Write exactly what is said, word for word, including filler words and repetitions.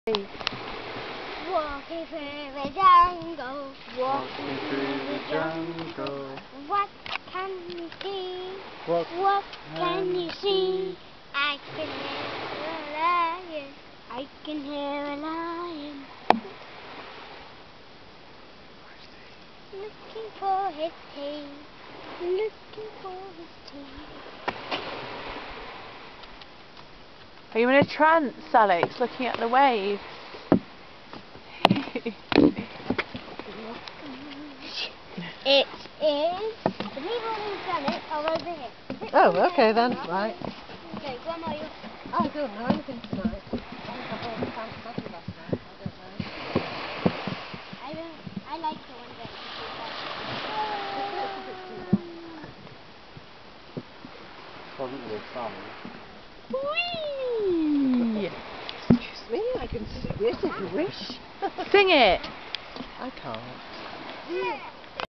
Walking through the jungle, walking through the jungle. What can you see? What, what can you see? I can hear a lion. I can hear a lion. Looking for his tail. Looking for his tail. Are you in a trance, Alex, looking at the waves? It is. The people who've done it are over here. oh, okay then, right. Okay, Grandma, you. I don't know anything tonight. I think I bought the fancy last night. I don't know. I don't. I like the one that you Wasn't the song. Whee! Excuse me, I can sing it if you wish. Sing it! I can't.